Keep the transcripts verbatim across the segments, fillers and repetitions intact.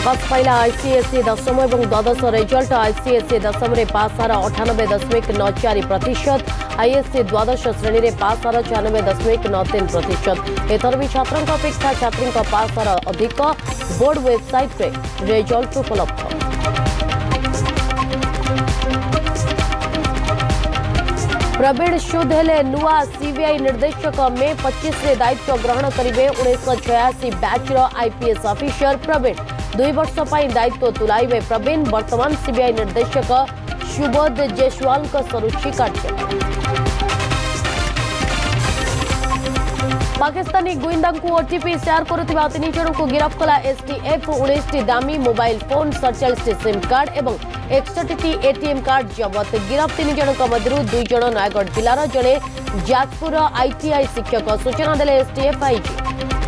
प्रकाश पाइला ICSE दशम और द्वादश रिजल्ट। आईसीएसई दशम में पास हार अठानबे दशमिक नौ चार प्रतिशत, आईएससी द्वादश श्रेणी में पास हार छियानबे दशमिक नौ तीन प्रतिशत। एथर भी छात्रों अपेक्षा छात्री पास हार अधिक। बोर्ड वेबसाइट रे रिजल्ट उपलब्ध। प्रवीण सूद हेले नुआ सीबीआई निर्देशक। मे पच्चीस रे दायित्व ग्रहण करेंगे उन्नीस छयासी बैचर आईपीएस ऑफिसर प्रवीण। दुई वर्ष पर दायित्व तुलाइबे प्रवीण। वर्तमान सीबीआई निर्देशक सुबोध जयसवाल सरुचि कार्य। पाकिस्तानी गुइंदा को ओटीपी शेयर करुवा तीन जन को गिरफ्त कला एसटीएफ। उन्नीस टी दामी मोबाइल फोन, सड़चाश टी सिम कार्ड और एकसठ टी एटीएम कार्ड जबत। गिरफ्त तीन जन मध्य दुई जन नयगढ़ जिलार, जड़े जाजपुर आईटीआई शिक्षक। सूचना देले एसटीएफ आईजी।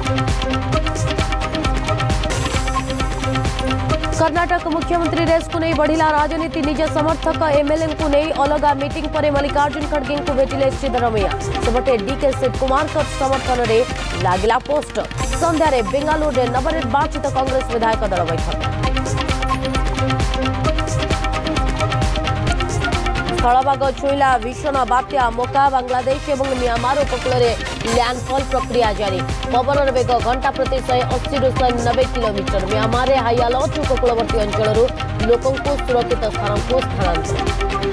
कर्नाटक मुख्यमंत्री रेस को नहीं बढ़िला राजनीति। निज समर्थक एमएलए को नहीं अलगा मीटिंग पर मल्लिकार्जुन खड़गे को भेटिले सिद्धरामैया। सेपटे डीके शिव कुमार समर्थन में लगिला पोस्ट। संध्यारे बेंगालुरु में नवनिर्वाचित कांग्रेस विधायक दल बैठक। स्थलभाग छुईला भीषण बात्या मोका। बांग्लादेश और म्यांमार उपकूल में लैंडफॉल प्रक्रिया जारी। पवन वेग घंटा प्रति शहे अस्सी रु शहे नब्बे किलोमीटर। Myanmar high alert. उपकूलवर्ती अंचल लोकों को सुरक्षित स्थान को स्थानांतरण।